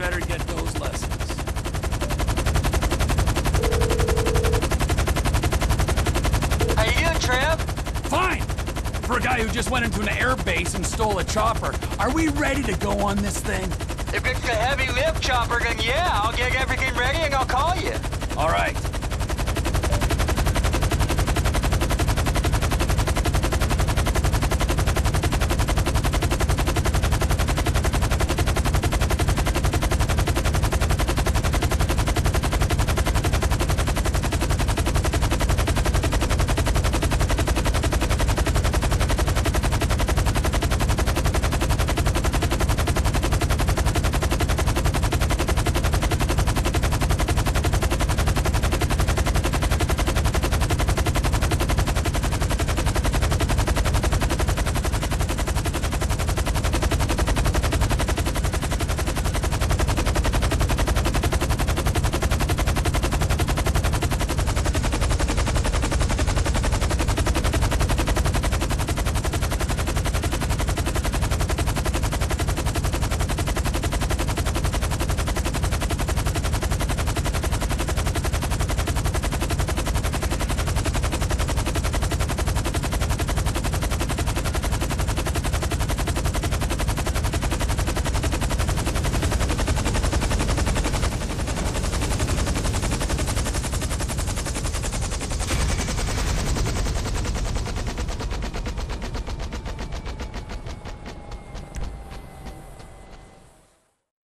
better get those lessons. How you doing, Trev? Fine! For a guy who just went into an air base and stole a chopper, are we ready to go on this thing? If it's a heavy lift chopper, then yeah, I'll get everything ready and I'll call you. All right.